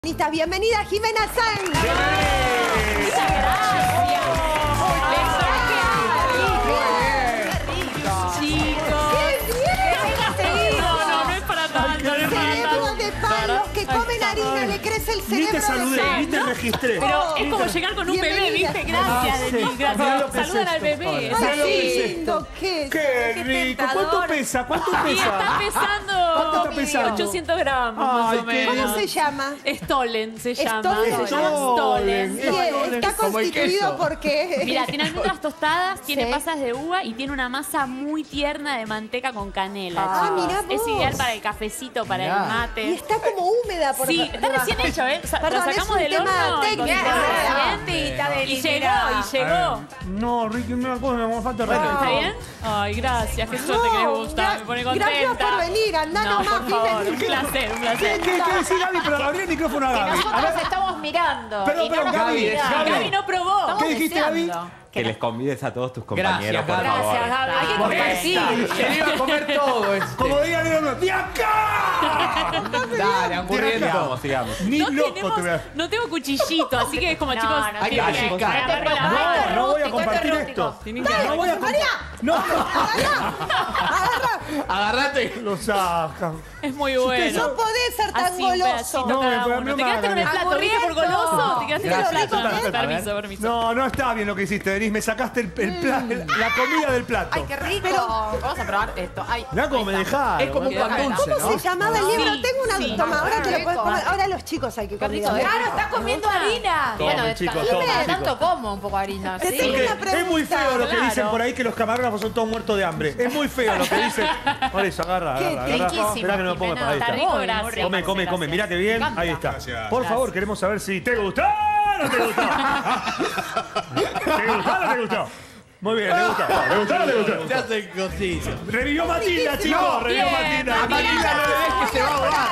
Bienvenida Jimena Sanz. Muchas gracias. No es para tanto, no es para Cerebro tanto. de pan, los que comen harina le crece el cerebro. Ni te saludé, de ni te registré. Pero es como llegar con un bebé, Bienvenida. ¿viste? Gracias, Denise, gracias. Saludan al bebé. Ay, Sí. qué lindo que es. ¡Qué rico! ¿Cuánto pesa? ¿Cuánto Y está pesa? pesando. ¿Cuánto está pesando? 800 gramos, más Ay, o qué menos. ¿Cómo se llama? Stolen se llama. Stolen se llama. Stolen. Y está constituido porque... Mira, tiene almendras tostadas, tiene Sí. pasas de uva y tiene una masa muy tierna de manteca con canela. Ah, chicos. mirá Es vos. ideal para el cafecito, para el Y mate. está como húmeda por Sí, está recién hecho, ¿eh? Perdón, Lo sacamos es un del tema horno. técnico. Y llegó. No, Ricky, me falta ¿Está bien? Ay, gracias. Qué suerte que les gusta. Me pone contenta. Gracias por venir, andá No, nomás, por favor. Un Jimena. placer, un ¿Qué placer. decís, Gaby? Pero abrí el micrófono a Gaby. Nosotros estamos mirando. Pero, y no pero, nos Gaby, miramos. Gaby no probó. Estamos ¿Qué dijiste, deseando. Gaby? Que les convides a todos tus compañeros, por Gracias, favor. Gaby. Hay que Porque compartir. Se le iba a comer todo este. Como diga Leonardo, ¡de acá! Dale, angurriento. Sigamos, sigamos. Ni No, loco te voy a... no tengo cuchillito, así que es como, chicos, no, hay que tienen achicar. agarrar con la No, mano. No voy a Rústico, compartir esto es esto. Tienen que No voy a compartir. No, Agarrate. lo sacan. Es muy bueno. No podés ser tan Así, un pedacito goloso. No, cada pero uno. no ¿Te me quedaste con el hagan. plato? ¿Viste por goloso? ¿Te quedaste con el Gracias. plato? A ver. Permiso, permiso. No está bien lo que hiciste, Denise. Me sacaste la comida del plato. Ay, qué rico. Vamos a probar esto. Ay, Mirá cómo me ahí está. dejaron. Es como un pan Acá, dulce, ¿Cómo ¿no? se llamaba el libro? Sí, Tengo una sí. toma, ahora te lo Qué puedes rico, comer. Ahora los chicos hay que Qué rico. comer. Claro, estás comiendo harina. Tomen, Bueno, chicos, cada tomen, tanto chicos. como un poco de harina. Te Sí. tengo Porque una pregunta. es muy feo lo que Claro. dicen por ahí que los camarógrafos son todos muertos de hambre. Es muy feo lo que dicen. Por eso, agarra. riquísimo, Esperá que no lo ponga Jimena. para ahí Está está. rico, gracias. Come. Mirá que bien. encanta. Ahí está. Gracias. Por favor, queremos saber si te gustó o no te gustó. ¿Te gustó o no te gustó? Muy bien, ¿te gustó? ¿Te gustó o no te gustó? Se hacen cosillas. Revivió Matilda, chicos. Revivió Bien, Matilda. Matilda no le des que se va a ahogar.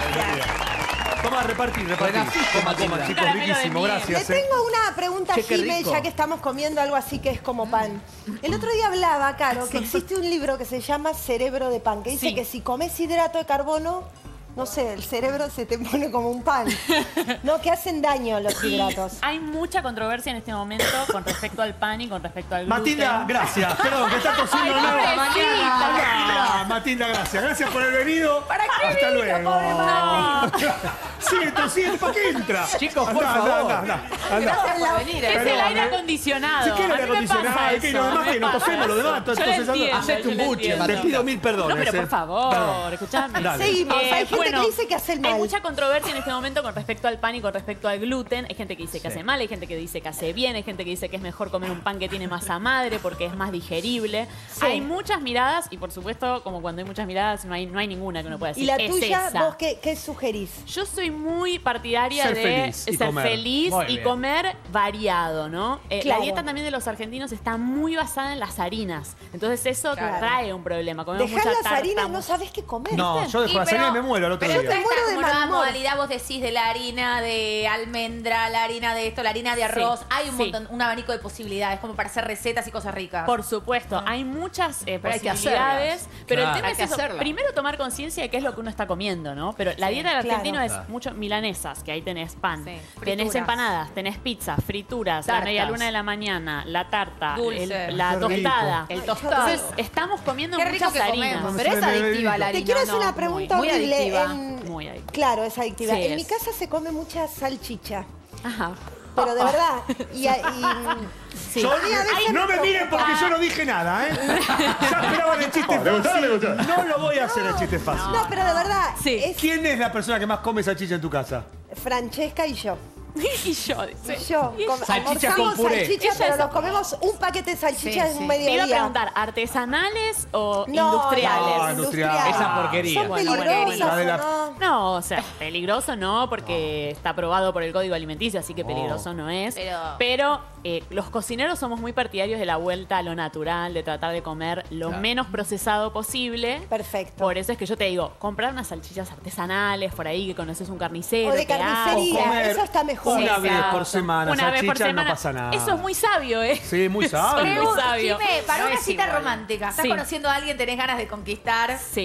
Toma, repartir. Renaciste, Coma, Matilda. chicos, Caramelo de riquísimo. miel. Le Gracias. tengo una pregunta a Che, qué Jimé, rico. ya que estamos comiendo algo así que es como pan. El otro día hablaba, Caro, que existe un libro que se llama Cerebro de pan, que dice Sí. que si comes hidrato de carbono, no sé, el cerebro se te pone como un pan. No, que hacen daño los Y hidratos. hay mucha controversia en este momento con respecto al pan y con respecto al gluten. Matilda, gracias. Perdón, que está tosiendo Ay, nueva. pobrecita. Matilda, gracias. Gracias por el venido. ¿Para qué Hasta vino, luego. pobre Mati? Sigue tosiendo, ¿para qué entra? Chicos, por Andá, favor. anda. Gracias por venir. Es el Perdón, aire ¿eh? acondicionado. Si quiere A aire mí me pasa acondicionado, es que eso, lo demás me que nos pasa tosemos, lo eso. demás. Yo lo Entonces, entiendo, hacete un yo lo buche, entiendo. te pido mil perdones. No, pero por favor, Perdón. escuchame. Dale. Seguimos. Hay gente que dice que hace el mal. Hay mucha controversia en este momento con respecto al pan y con respecto al gluten. Hay gente que dice que hace mal, hay gente que dice que hace bien, hay gente que dice que es mejor comer un pan que tiene masa madre porque es más digerible. Sí. Hay muchas miradas y por supuesto, como cuando hay muchas miradas, no hay ninguna que uno pueda decir. ¿Y la es tuya, esa. vos qué sugerís? Yo soy muy partidaria Ser de feliz y ser comer. feliz Muy y bien. comer variado, ¿no? Claro. La dieta también de los argentinos está muy basada en las harinas. Entonces eso Claro. trae un problema. Comemos Dejás mucha las tarta. harinas, no sabés qué comer. No, yo dejo la pero- salida y me muero al otro Pero día. esta muero de como mal nueva humor. modalidad, vos decís, de la harina de almendra, la harina de esto, la harina de arroz. Sí, Hay un sí. montón, un abanico de posibilidades como para hacer recetas y cosas ricas. Por supuesto, hay muchas hay que posibilidades, hacerlas. pero Claro. el tema Hay es que eso. hacerlas. Primero tomar conciencia de qué es lo que uno está comiendo, ¿no? Pero la dieta del claro. argentino es Claro. mucho milanesas, que ahí tenés pan, Sí, tenés frituras. empanadas, tenés pizza, frituras, la Tartas. media luna de la mañana, la tarta, Dulce. la Qué rico. tostada. El tostado. Entonces, estamos comiendo Qué rico muchas que harinas. comemos. No Pero se es me bebe adictiva bien. la harina. Te quiero hacer ¿no? una pregunta muy horrible. adictiva. Muy adictiva. Claro, es adictiva. Sí, En mi es. casa se come mucha salchicha. Ajá. Pero de verdad. Sí. Yo- a veces no me miren porque yo no dije nada, ¿eh? Ya esperaban el chiste fácil. No lo voy a hacer el chiste fácil. No, pero de verdad. Sí. Es ¿Quién es la persona que más come salchicha en tu casa? Francesca y yo. Y yo, dice. Y yo. Salchicha Almorzamos con puré. salchicha, Ella pero es- nos comemos un paquete de salchicha Sí, en sí. un Te iba a mediodía. preguntar, ¿artesanales o No, industriales? no, industrial. Esa porquería. Son Bueno, peligrosas, la de la- ¿o no? No, o sea, peligroso no, porque está aprobado por el Código Alimenticio, así que peligroso no es. Pero los cocineros somos muy partidarios de la vuelta a lo natural, de tratar de comer lo Claro. menos procesado posible. Perfecto. Por eso es que yo te digo, comprar unas salchichas artesanales por ahí, que conoces un carnicero. O de que hace. carnicería. Comer Eso está mejor. una Sí, vez exacto. por semana, Una vez por salchicha, semana. no pasa nada. Eso es muy sabio, ¿eh? Sí, muy Eso sabio. es muy sabio. Jimé, para No una es cita igual. romántica, estás Sí. conociendo a alguien, tenés ganas de conquistar. Sí.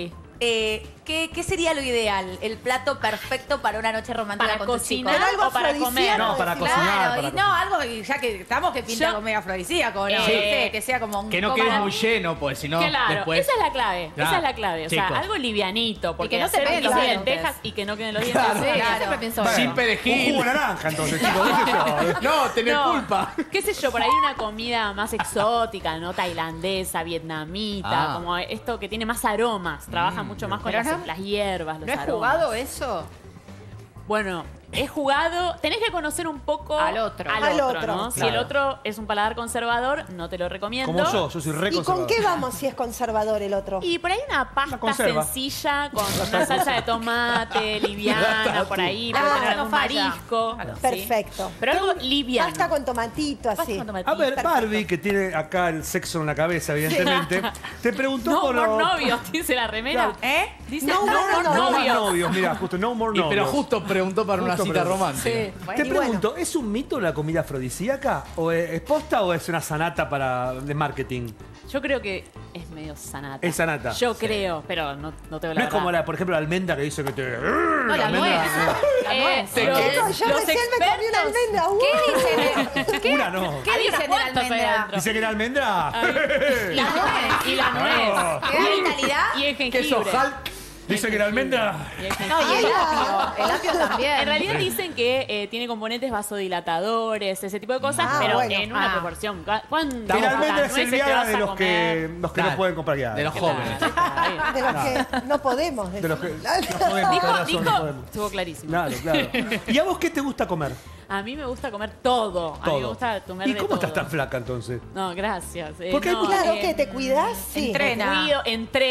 ¿qué sería lo ideal? El plato perfecto para una noche romántica ¿Para con tus chicos. cocinar Pero algo o para comer? afrodisíaco. No, para Claro. cocinar. Claro, para y no, algo que ya que estamos que pinta Yo- con medio afrodisíaco, ¿no? Sí. ¿Viste? Que sea como un Que no poco quedes más- muy lleno, pues si no, Claro, después... esa es la clave. Claro. Esa es la clave. O sea, Chicos. algo livianito. Porque que no se hacer peguen los guiso de dientes. lentejas y que no queden los dientes. Claro. Sí, Claro. yo siempre pienso Bueno, Sin un perejil. jugo de naranja, entonces, chicos. ¿qué sé yo? No, tenés No, culpa. qué sé yo, por ahí una comida más exótica, ¿no? Tailandesa, vietnamita, Ah. como esto que tiene más aromas, trabaja mucho más con Pero las hierbas, los ¿No has aromas. jugado eso? Bueno, he jugado, tenés que conocer un poco Al otro. Al otro, ¿no? Si claro. el otro es un paladar conservador, no te lo recomiendo. Como yo soy re ¿Y con conservador. qué vamos si es conservador el otro? Y por ahí una pasta conserva. sencilla con una salsa de tomate liviana, por ahí, Ah, puede tener no algún falla. marisco. Claro. sí. Perfecto. Pero algo liviano. Pasta con tomatito, Pasta así. con tomatito. A ver, Perfecto. Barbie, que tiene acá el sexo en la cabeza, evidentemente, te preguntó No por more los... novios, dice la remera. ¿Eh? Dice No no, more more novios. No más novios. novios, mira, justo no more Y, novios. pero justo preguntó para una Justo cita preguntó. romántica. Sí. Te Y bueno. pregunto, ¿es un mito la comida afrodisíaca? ¿O es posta o es una sanata de marketing? Yo creo que es medio sanata. Es sanata. Yo creo, pero no tengo la No es verdad. como, por ejemplo, la almendra que dice que te... No, la nuez. La nuez. Chicos, yo recién me comí una almendra. ¿Qué dicen? Una no. ¿Qué Hay dicen unas de la cuantas ahí almendra? adentro. Dice que la almendra... La nuez. Y la nuez. ¿Qué da vitalidad? Y el jengibre. Queso Hulk. Dice que la almendra... Y el jengibre. No, y el apio también. En realidad dicen que tiene componentes vasodilatadores, ese tipo de cosas, Ah, pero bueno. en una proporción. ¿Cuántas Que la almendra es el nueces te Viagra vas de a los que comer? no Claro. pueden comprar Viagra. De los jóvenes. De los que no podemos. De los que decir. no podemos, tenés razón, no Dijo, podemos. estuvo clarísimo. Claro, claro. ¿Y a vos qué te gusta comer? A mí me gusta comer todo. A mí me Todo. gusta comer ¿Y de cómo todo. estás tan flaca entonces? No, gracias. Porque hay no, muchas- Claro, ¿qué? ¿Te cuidás? Sí. Entrena. Me cuido,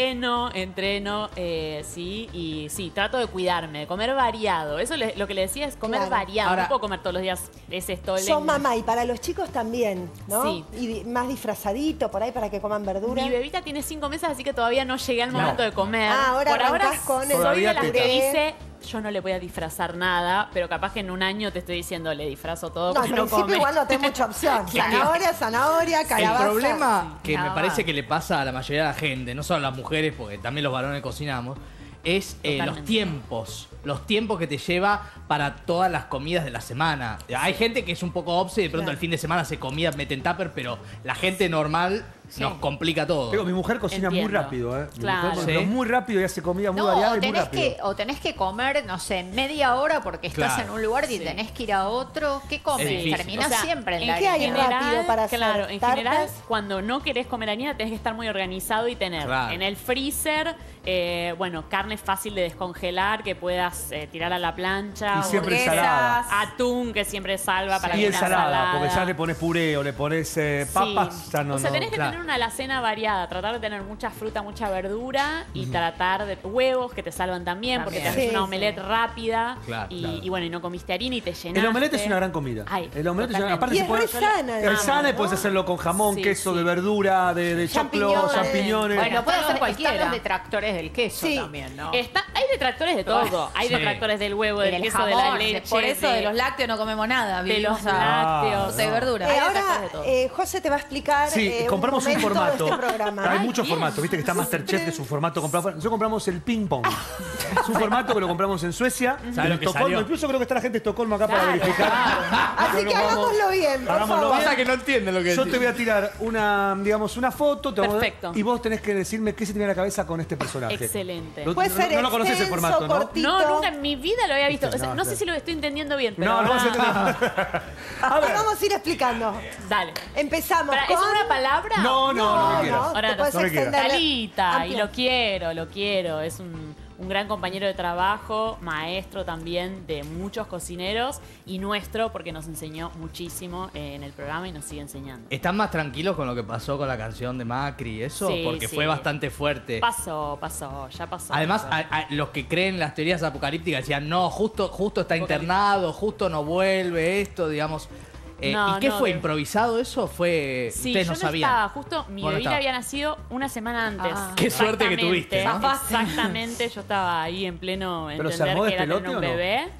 entreno, sí, y sí, trato de cuidarme, de comer variado. Eso lo que le decía es comer Claro. variado. Ahora- no puedo comer todos los días esto. Sos mamá y para los chicos también, ¿no? Sí. Y más disfrazadito por ahí para que coman verdura. Mi bebita tiene 5 meses, así que todavía no llegué al momento de comer. Ah, ahora Por ahora arrancás con el soy Todavía de las teta. que dice, yo no le voy a disfrazar nada, pero capaz que en un año te estoy diciendo, le disfrazo todo No, al porque no principio come. igual no tenés mucha opción. Zanahoria, calabaza. El problema que me Calabaza. parece que le pasa a la mayoría de la gente, no solo a las mujeres, porque también los varones cocinamos, es Totalmente. los tiempos. Los tiempos que te lleva para todas las comidas de la semana. Hay gente que es un poco obse y de pronto Claro. el fin de semana hace comida, meten tupper, pero la gente normal nos complica todo. Digo, mi mujer cocina muy Entiendo. rápido, ¿eh? Mi Claro. mujer, pero Sí. muy rápido y hace comida muy No, variada o y muy tenés, rápido. o tenés que comer, no sé, media hora porque estás Claro. en un lugar y Sí. tenés que ir a otro. ¿Qué comes? difícil. Terminás O sea, siempre en en la qué hay harina. rápido para hacer? Claro, en ¿Tartas? general, cuando no querés comer harina, tenés que estar muy organizado y tener Claro. en el freezer, bueno, carne fácil de descongelar que puedas tirar a la plancha. Y o siempre hamburguesas. ensalada. atún que siempre salva para Y una ensalada, porque ya le pones puré o le pones papas, Sí. ya no. O sea, no. tenés que claro. tener una alacena variada, tratar de tener mucha fruta, mucha verdura y tratar de huevos que te salvan también, porque te También. haces una Sí, omelette rápida Claro, y, claro. y bueno, y no comiste harina y te llenaste. El omelette es una gran comida. Ay, El omelette es una, totalmente. aparte Y se es puede, re sana, es además, sana y ¿no? puedes hacerlo con jamón, Sí, queso, sí. de verdura, de choclo, Champiñones. champiñones. Bueno, puede hacer están cualquiera. los detractores del queso Sí. también, ¿no? Hay detractores de todo. Hay Sí. detractores del huevo, Y del del queso, de la jamón, leche. Por eso de los lácteos no comemos nada. de vivimos los a lácteos. de verdura. Hay Ahora, detractores de todo. José te va a explicar Sí, compramos un momento de formato. este programa. Hay Ay, muchos bien. formatos, viste que está Masterchef, que es un formato comprado. Nosotros compramos el ping pong. Es un formato que lo compramos en Suecia, ¿Sabes en lo que Estocolmo. salió? Incluso creo que está la gente de Estocolmo acá para Claro. verificar. Así Pero que nos vamos- hagámoslo bien, por hagámoslo favor. bien. Pasa que no entienden lo que Yo decís. te voy a tirar una foto te vamos a- Perfecto. y vos tenés que decirme qué se te viene a la cabeza con este personaje. Excelente. No, Puede no- ser no lo conoces el extenso, formato, ¿no? cortito. No, nunca en mi vida lo había visto. O sea, No, no claro. sé si lo estoy entendiendo bien, pero No, no vas a ahora- entender. A ver. Vamos a ir explicando. Dale. Empezamos Pará, con... ¿es una palabra? No, lo que quieras. Ahora te puedes lo que quieras. extender. Talita, y amplio. lo quiero. Es un gran compañero de trabajo, maestro también de muchos cocineros y nuestro, porque nos enseñó muchísimo en el programa y nos sigue enseñando. ¿Están más tranquilos con lo que pasó con la canción de Macri y eso? Sí, Porque sí. fue bastante fuerte. Pasó, ya pasó. Además, los que creen las teorías apocalípticas decían, no, justo está internado, justo no vuelve esto, digamos. No, ¿Y qué no, fue? de- ¿Improvisado eso? ¿Fue? Sí, Ustedes yo no sabían. estaba, justo mi Vos no bebita estabas. había nacido una semana antes. Qué suerte que tuviste, ¿no? Exactamente, yo estaba ahí en pleno ¿Pero se entender armó que era despelote tener un o no? bebé.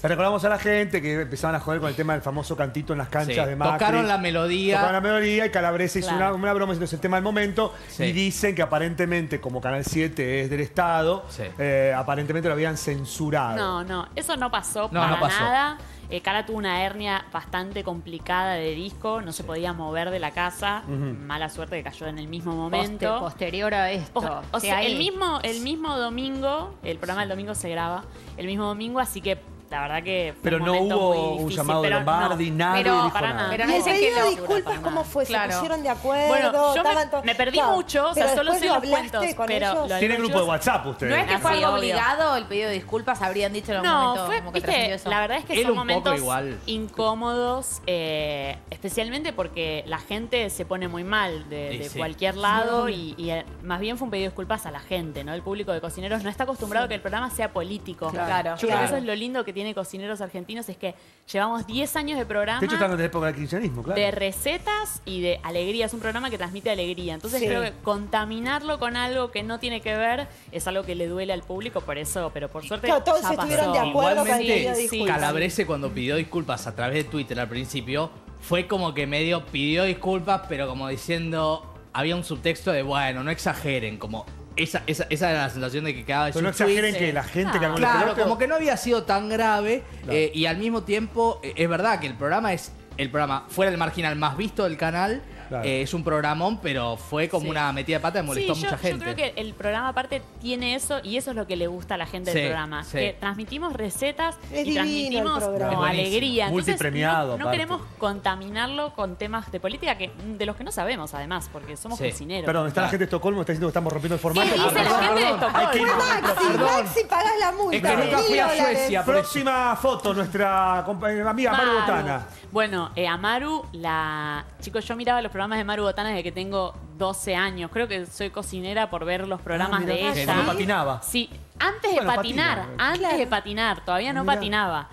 Le recordamos a la gente que empezaban a joder con el tema del famoso cantito en las canchas de Macri. Tocaron la melodía. Tocaron la melodía y Calabrese hizo una broma, es el tema del momento. Sí. Y dicen que aparentemente, como Canal 7 es del Estado, aparentemente lo habían censurado. No, eso no pasó No, para no pasó. nada. Cala tuvo una hernia bastante complicada de disco, no se podía mover de la casa. Mala suerte que cayó en el mismo momento. Posterior a esto. O sea, ahí. el mismo domingo, el programa del domingo se graba el mismo domingo, así que la verdad que fue Pero un no momento hubo muy un difícil, llamado de pero Lombardi, nadie pero dijo para nada. nada. Pero Y no el dicen que pedido de no. disculpas, ¿cómo fue? Claro. ¿Se pusieron de acuerdo? Bueno, yo Estaban me perdí Claro. mucho, o Pero sea, solo después sé lo los hablaste cuentos, con pero ellos. lo Tiene grupo de ellos- WhatsApp ustedes. No es que fue Sí, algo obvio. obligado el pedido de disculpas, habrían dicho en algún No, momento fue, como que viste, trascendió eso. la verdad es que Era son un poco momentos igual. incómodos, especialmente porque la gente se pone muy mal de Sí. cualquier lado y más bien fue un pedido de disculpas a la gente, ¿no? El público de Cocineros no está acostumbrado a que el programa sea político. Claro. Yo creo que eso es lo lindo que tiene Cocineros Argentinos, es que llevamos 10 años de programa. De hecho, están en la época del kirchnerismo, claro. De recetas y de alegría. Es un programa que transmite alegría. Entonces Sí. creo que contaminarlo con algo que no tiene que ver es algo que le duele al público, por eso, pero por suerte. Claro, todos ya estuvieron pasó. de acuerdo con el Igualmente, pedido de sí, disculpas. Calabrese cuando pidió disculpas a través de Twitter al principio, fue como que medio pidió disculpas, pero como diciendo, había un subtexto de, bueno, no exageren, como esa era la sensación de que quedaba de Pero no su tweet. exageren que la gente que haga Claro, como que no había sido tan grave y al mismo tiempo es verdad que el programa es el programa fuera del marginal más visto del canal. Claro. Es un programón, pero fue como Sí. una metida de pata que molestó a Sí, mucha gente. Yo creo que el programa aparte tiene eso y eso es lo que le gusta a la gente del Sí, programa. sí. Que transmitimos recetas Es y divino transmitimos el programa. Es como buenísimo. alegría. Entonces, Multipremiado, no aparte. queremos contaminarlo con temas de política que de los que no sabemos además, porque somos Sí. cocineros. Perdón, está la gente de Estocolmo, está diciendo que estamos rompiendo el formato. ¿Qué dice la perdón, gente de perdón. Estocolmo? Hay que ir- Maxi, pagás la multa. Es que nunca de fui a $1000. Suecia, por eso. Próxima foto, nuestra amiga Maru Botana. Bueno, a Maru, chicos, yo miraba los programas de Maru Botana desde que tengo 12 años. Creo que soy cocinera por ver los programas mirá, de que ella. cuando patinaba. Sí, antes de Bueno, patinar, patina. antes Claro. de patinar, todavía no Mirá. patinaba.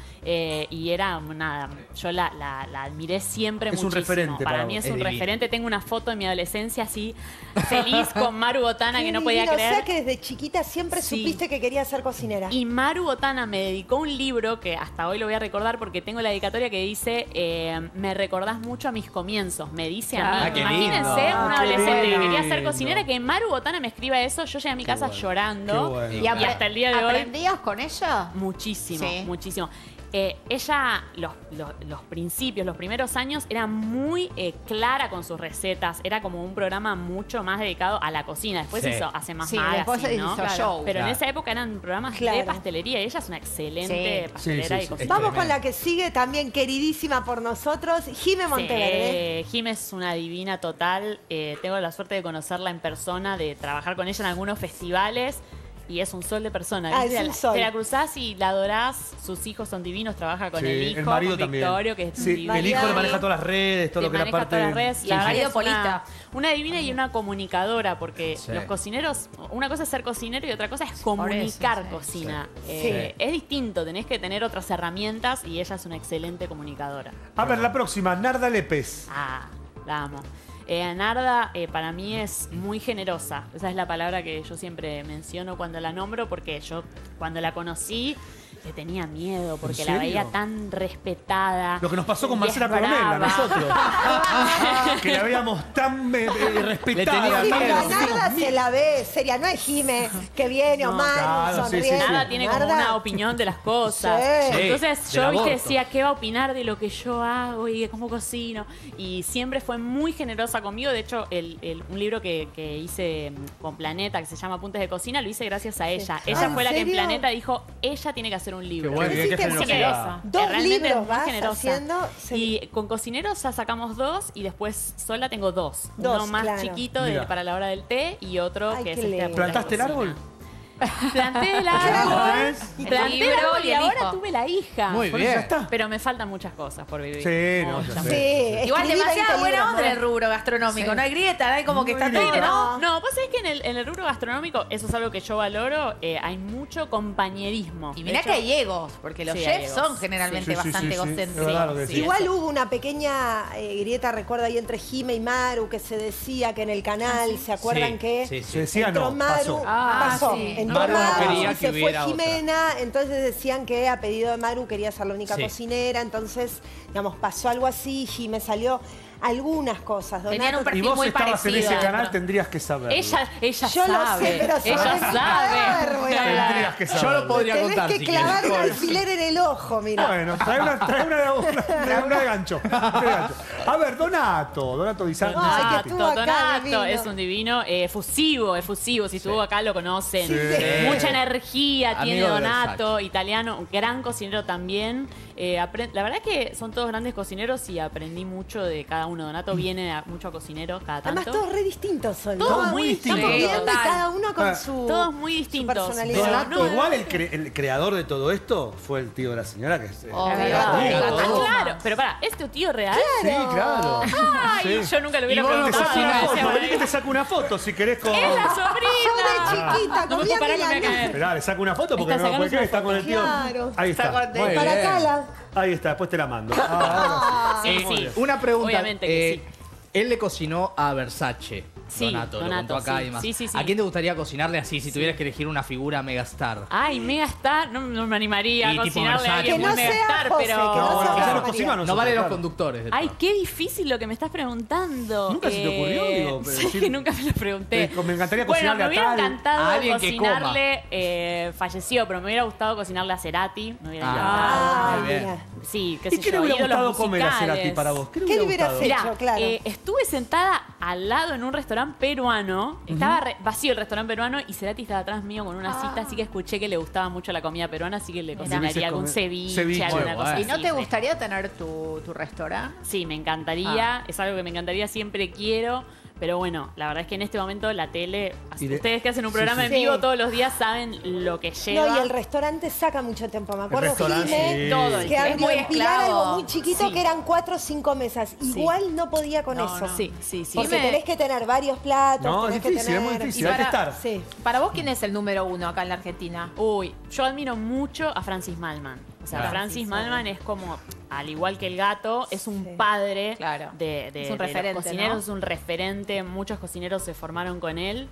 Y era nada, yo la admiré siempre Es un muchísimo. referente para mí vos. es un Es divina. referente. Tengo una foto de mi adolescencia así, feliz con Maru Botana, Qué que no podía divino. creer. O sea que desde chiquita siempre Sí. supiste que querías ser cocinera. Y Maru Botana me dedicó un libro que hasta hoy lo voy a recordar porque tengo la dedicatoria que dice me recordás mucho a mis comienzos, me dice a mí. Ah, qué Imagínense lindo. una Ah, qué adolescente que quería ser lindo. cocinera, que Maru Botana me escriba eso, yo llegué a mi casa llorando Qué bueno. y hasta el día de hoy ¿Aprendías con ella? muchísimo, Sí. muchísimo. Ella, los principios, los primeros años, era muy clara con sus recetas. Era como un programa mucho más dedicado a la cocina. Después Sí. hace más Sí, magazine, después ¿no? hizo show. Pero en Claro. esa época eran programas de Claro. pastelería. Y ella es una excelente Sí. pastelera Sí, y sí, cocinera. Vamos con la que sigue, también queridísima por nosotros, Jime Monteverde. Jim es una divina total. Tengo la suerte de conocerla en persona, de trabajar con ella en algunos festivales. Y es un sol de persona. Ah, ¿viste? es un sol. Te la cruzás y la adorás. Sus hijos son divinos. Trabaja con Sí, el hijo, el marido con también. Victorio, que es Sí, divino. el hijo le maneja todas las redes, todo Te lo que era maneja parte todas las de- redes. Sí, La el verdad marido que es polista. una divina y una comunicadora, porque Sí. los cocineros, una cosa es ser cocinero y otra cosa es comunicar sí, cocina. Sí. Es distinto, tenés que tener otras herramientas y ella es una excelente comunicadora. A ver, la próxima, Narda Lépez. Ah, la amo. Narda para mí es muy generosa. Esa es la palabra que yo siempre menciono cuando la nombro, porque yo cuando la conocí le tenía miedo, porque la serio? veía tan respetada. Lo que nos pasó con y Marcela es Coronel, a brava. nosotros. Que la veíamos tan respetada. Le tenía Sí, tan- pero a Narda se la ve seria, no es Jime que viene o No, mal, claro, sí, sí, sonriendo. sí. Nada tiene como Narda- una opinión de las cosas. Sí. Entonces Sí, yo del viste, aborto. decía, ¿qué va a opinar de lo que yo hago y de cómo cocino? Y siempre fue muy generosa conmigo. De hecho, un libro que hice con Planeta, que se llama Apuntes de Cocina, lo hice gracias a ella. Ah, Ella ¿en fue la que en serio? Planeta dijo, ella tiene que hacer un libro. Qué bueno, qué Así que generosidad. Dos realmente libros es muy vas generosa. haciendo, sí. Y con Cocineros ya sacamos 2 y después sola tengo 2. Dos, Uno más claro. chiquito Mira. para la hora del té y otro Ay, que es qué este lindo. ¿Plantaste el cocina. árbol? Planté el ¿Otra árbol, vez? planté el libro árbol y y el ahora hijo. tuve la hija. Muy Bueno, bien. ya está. Pero me faltan muchas cosas por vivir. Sí, no, Muchas. ya Sí, sé. Igual escribí demasiada 20 buena libros onda en más. el rubro gastronómico. No hay grieta, no hay como que está Muy todo, bien. ¿no? No, vos sabés que en el rubro gastronómico, eso es algo que yo valoro, hay mucho compañerismo. Y De mirá hecho, que hay egos, porque los Sí, hay chefs egos. son generalmente Sí, sí, sí, bastante sí, sí. egocéntricos. Es verdad lo que decís. Igual hubo una pequeña grieta, recuerdo ahí entre Jime y Maru, que se decía que en el canal, ¿se acuerdan Sí, que sí, sí. Se decía entró no, Maru? pasó. Ah, pasó. sí. Entró Maru no quería y que se hubiera fue otra. Jimena, entonces decían que a pedido de Maru quería ser la única Sí. cocinera, entonces, digamos, pasó algo así, Jimé salió algunas cosas. Tenían un Y perfil vos muy estabas en ese parecido. canal, tendrías que saber. Ella Yo lo sabe. sé, pero ella sobre mi cadáver sabe. voy a hablar. Tendrías que saber. Yo lo podría Tenés contar que si clavar quieres. un alfiler en el ojo, mira. Bueno, trae una de gancho. A ver, Donato Di Santo. Ay, que estuvo acá, Donato divino. es un divino, efusivo. Si estuvo acá lo conocen. Sí. Mucha energía Amigo tiene de Donato, Versace. italiano, un gran cocinero también. La verdad que son todos grandes cocineros y aprendí mucho de cada uno. Donato viene mucho a cocineros cada Además, tanto. todos re distintos son. Todos ¿no? muy distintos. Estamos viendo y Total. cada uno con Ah. su Todos muy su distintos. personalidad. Donato, No, igual el creador de todo esto fue el tío de la señora que es. Obvio. Claro, pero para, ¿es tu tío real? Sí, claro. Ay, yo nunca lo hubiera Y vos no preguntado. cocinás. Gracias, Vení que María. te saco una foto si querés con. ¡Es la Yo sobrina! de chiquita No me comía puedo parar, me voy a milanesa. caer. Esperá, le saco una foto porque Está no puede creer, está con el tío. Claro. Ahí está. Está con- Muy Para bien. Cala. Ahí está, después te la mando. Ahora sí. Sí, sí. Una pregunta. Obviamente que sí. Él le cocinó a Versace. Sí, Donato, lo Donato, contó acá sí. y demás. Sí, sí, sí. ¿A quién te gustaría cocinarle así si tuvieras que elegir una figura megastar? Ay, Megastar, no me animaría Y a tipo cocinarle a alguien Que muy no sea Megastar, José, pero... que no sea Bueno, quizás María. los cocinó a No nosotros, vale los claro. conductores. del Ay, programa. qué difícil lo que me estás preguntando. ¿Nunca se te ocurrió? Digo, sí, decir- nunca me lo pregunté. Me encantaría Bueno, cocinarle me a hubiera tal, encantado a alguien que cocinarle, falleció, pero me hubiera gustado cocinarle a Cerati. Me hubiera Ah, Muy bien. mira. Sí, qué ¿Y sé qué le yo, hubiera ídolos gustado comer a musicales. Cerati para vos? ¿Qué le hubieras gustado? hecho? Mirá, Claro. estuve sentada al lado en un restaurante peruano. Estaba vacío el restaurante peruano y Cerati estaba atrás mío con una cita, así que escuché que le gustaba mucho la comida peruana, así que le cocinaría hubieses algún comido- ceviche, ceviche. alguna Muy cosa bueno. ¿Y no así, te sí. gustaría tener tu restaurante? Sí, me encantaría. Es algo que me encantaría, siempre quiero. Pero bueno, la verdad es que en este momento la tele, Y de- ustedes que hacen un Sí, programa sí. en vivo Sí. todos los días saben lo que lleva. No, y el restaurante saca mucho tiempo. Me acuerdo restaurante, Jimé, sí. Todo el que tiempo. abrió muy en Pilar esclavo. algo muy chiquito Sí. que eran 4 o 5 mesas. Igual no podía con eso. Sí, sí, sí. Porque Jimé. tenés que tener varios platos, No, es tenés difícil, que es tener... muy difícil, Y hay que para- estar. Sí. Para vos, ¿quién es el número 1 acá en la Argentina? Uy, yo admiro mucho a Francis Malman. O sea, Claro. Francis Malman es como, al igual que el gato, es un padre Claro. de Es un los referente, cocineros, ¿no? es un referente. Muchos cocineros se formaron con él.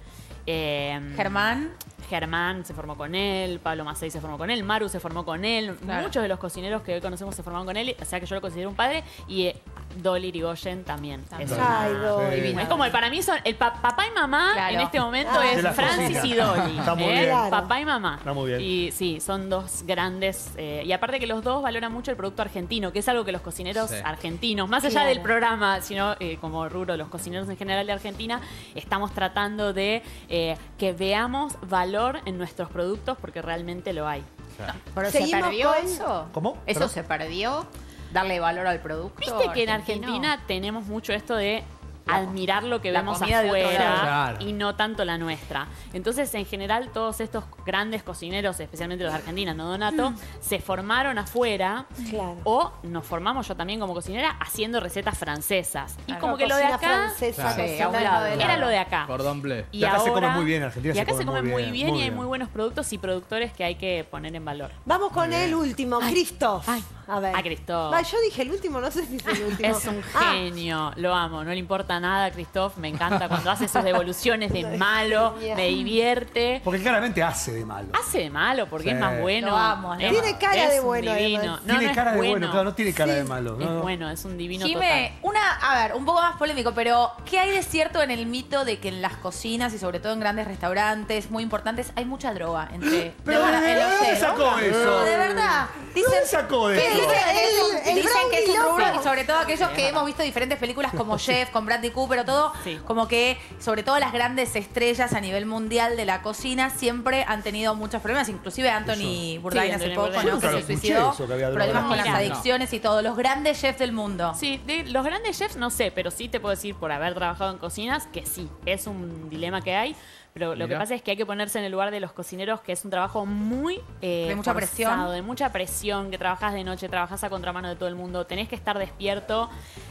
Germán. Germán se formó con él, Pablo Macei se formó con él, Maru se formó con él, Claro. muchos de los cocineros que hoy conocemos se formaron con él, o sea que yo lo considero un padre, y Dolly Irigoyen también. Es, Ay, Dolly. Divino. es como para mí son el papá y mamá Claro. en este momento Ah. es De la Francis cocina. y Dolly. Está muy bien. Claro. Papá y mamá. Está muy bien. Y sí, son dos grandes. Y aparte que los dos valoran mucho el producto argentino, que es algo que los cocineros Sí. argentinos, más allá Claro. del programa, sino como rubro, los cocineros en general de Argentina, estamos tratando de que veamos valor en nuestros productos porque realmente lo hay. ¿Pero se Seguimos perdió con- eso? ¿Cómo? ¿Eso ¿Perdón? se perdió? ¿Darle valor al producto? Viste que en argentino? Argentina tenemos mucho esto de admirar lo que la vemos comida de otro afuera lado. Claro. y no tanto la nuestra. Entonces, en general, todos estos grandes cocineros, especialmente los de Argentina, no Donato, se formaron afuera Claro. o nos formamos yo también como cocinera haciendo recetas francesas. Y Claro, como que lo de Cocina acá francesa, Claro. cocina Sí, a un de lado. era lo de acá. Cordón bleu. Y Y acá se ahora- come muy bien, en Argentina y acá se come muy bien y hay bien. muy buenos productos y productores que hay que poner en valor. Vamos con el último, Christoph. ay. A ver. Ah, Christoph. Va, yo dije el último, no sé si es el último. Es un Ah, genio, lo amo, no le importa nada, Christoph, me encanta cuando hace sus devoluciones de malo, me divierte. Porque claramente hace de malo. Hace de malo porque Sí. es más bueno. Lo amo, Es- Tiene cara es de un bueno, divino. además. No, Tiene no cara es de bueno. bueno, claro, no tiene cara de malo. Es ¿no? bueno, es un divino Jime, a ver, un poco más polémico, pero ¿qué hay de cierto en el mito de que en las cocinas y sobre todo en grandes restaurantes muy importantes hay mucha droga entre Pero de verdad, ¿de en los dónde ceros? sacó eso? No, de verdad. ¿De dónde sacó de Dicen eso? que El dicen que es un brownie rubro, loco. y sobre todo aquellos que hemos visto diferentes películas como Chef, con Bradley Cooper o todo, Sí. como que sobre todo las grandes estrellas a nivel mundial de la cocina siempre han tenido muchos problemas, inclusive Anthony Bourdain Sí, hace Anthony poco, Bourdain. ¿no? Nunca Que lo se escuché suicidó, eso, que había droga. problemas con las Mira, no. adicciones y todo, los grandes chefs del mundo. Sí, de los grandes chefs no sé, pero sí te puedo decir por haber trabajado en cocinas que sí, es un dilema que hay. Pero lo que Mira. pasa es que hay que ponerse en el lugar de los cocineros, que es un trabajo muy De mucha forzado, presión. de mucha presión, que trabajas de noche, trabajas a contramano de todo el mundo, tenés que estar despierto.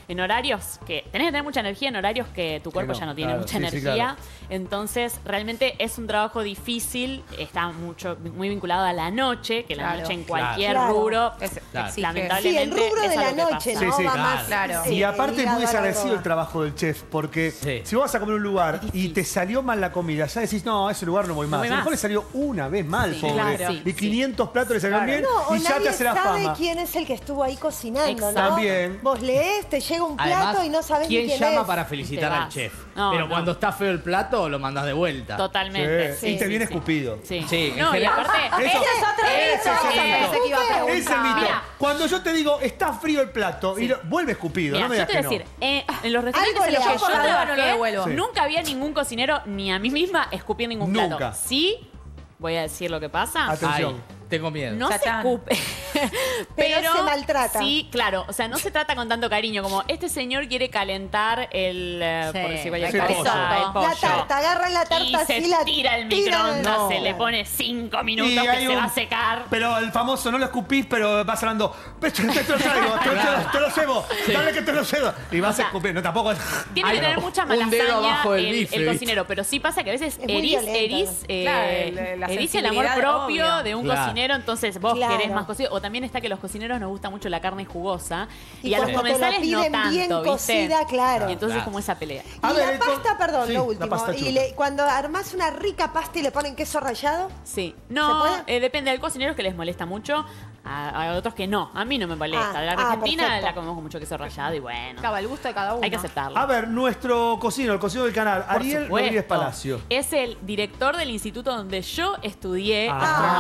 en horarios que tenés que tener mucha energía, en horarios que tu cuerpo no, ya no tiene claro, mucha sí, sí, energía. claro. Entonces, realmente es un trabajo difícil, está muy vinculado a la noche, que la Claro. noche en cualquier Claro. rubro, Claro. Sí, lamentablemente el rubro es de la algo que noche, pasa. ¿no? Sí, sí, Va claro. más. Claro. Y aparte es ligado muy a la desagradecido droga. el trabajo del chef, porque Sí. si vos vas a comer a un lugar y te salió mal la comida, ya decís, no, a ese lugar no voy más. voy A lo mejor más. le salió una vez mal, Sí, pobre. claro. Y 500 platos le salieron bien No, o y ya te nadie hace la sabe fama. quién es el que estuvo ahí cocinando, ¿no? También. Vos lees, te llega un plato Además, y no sabés ¿quién ni quién llama es. para felicitar Te al vas. chef? No, Pero no. cuando está feo el plato, lo mandas de vuelta. Totalmente. Sí, y te viene escupido. Sí. Sí, en No, y general- aparte. Eso- Ese es otro ese mito. es el mito. Pensé que iba a preguntar. Ese mito. Mira. Cuando yo te digo, está frío el plato, y vuelve escupido, Mira, no me yo digas te que voy a no. decir, en los restaurantes Algo en los le que hago, yo por favor, no lo trabajé, devuelvo. Sí. nunca había ningún cocinero ni a mí misma escupir ningún Nunca. plato. Sí, voy a decir lo que pasa. Atención. Ay, tengo miedo. No se Satán. escupe. Pero se maltrata. Sí, claro. O sea, no se trata con tanto cariño. Como este señor quiere calentar el. Sí, por decir cualquier el cosa, pollo. el pollo. La tarta, agarra la tarta Y así, se la tira el tiran. microondas, No. se le pone 5 minutos Y que hay se va un- a secar. Pero el famoso, no lo escupís, pero vas hablando, te lo traigo, te lo llevo, dale que te lo llevo. Y vas O sea, a escupir, no tampoco. Tiene que Ay, tener no. mucha Un dedo malasaña abajo del el bife, el ¿viste? cocinero, pero sí pasa que a veces Es muy violento. Claro, la herís el amor sensibilidad, propio obvio. de un Claro. cocinero, entonces vos Claro. querés más cocido. O también está que los cocineros nos gusta mucho la carne jugosa y, Y a los cuando te lo comensales no piden tanto, bien ¿viste? cocida, claro. Y entonces Claro. como esa pelea. A Y ver, la el pasta, con- perdón, sí, lo la último. pasta Y chuta. cuando armás una rica pasta y le ponen queso rallado, Sí. ¿Se No, puede? depende del cocinero que les molesta mucho, a otros que no. A mí no me molesta. Ah, la ah, Argentina perfecto. la comemos con mucho queso rallado y bueno, Acaba el gusto de cada uno. hay que aceptarlo. A ver, nuestro cocinero, el cocinero del canal, Por Ariel supuesto. Rodríguez Palacio. Es el director del instituto donde yo estudié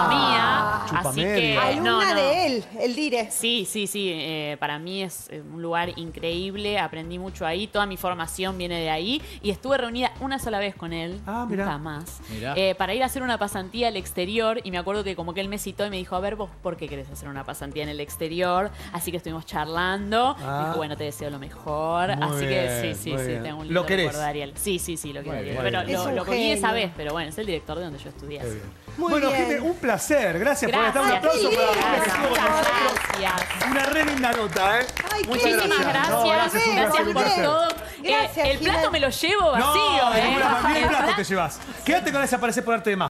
Ah. astronomía. Así Chupamedia. que. alumna de él, el dire. Sí, sí, sí. Para mí es un lugar increíble. Aprendí mucho ahí. Toda mi formación viene de ahí. Y estuve reunida una sola vez con él. Ah, mirá. Nunca más. Mirá. Para ir a hacer una pasantía al exterior. Y me acuerdo que como que él me citó y me dijo, a ver, vos, ¿por qué querés hacer una pasantía en el exterior? Así que estuvimos charlando. Ah. Me dijo, bueno, te deseo lo mejor. Muy Así bien, que sí, sí, muy sí. bien. Tengo un ¿Lo lindo querés? recuerdo de Ariel. Sí, sí, sí, lo quiero. Muy bien, Pero muy bien. Es un lo conocí esa genio. vez. Pero bueno, es el director de donde yo estudié. Muy bien. Muy bueno, bien. gente, un placer. Gracias, por estar. Un Gracias. aplauso para Ariel, que estuvo con nosotros. Gracias. Una re linda nota, ¿eh? Ay, qué Muchísimas bien. gracias. No, gracias, un placer, un por placer. todo. Gracias, El plato Jimena. me lo llevo vacío, No, ¿eh? ninguna- ni El un plato plato- te llevas. Quédate con esa Aparece por Arte de Magia.